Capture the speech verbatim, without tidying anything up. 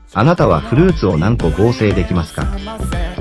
あなたはフルーツを何個合成できますか？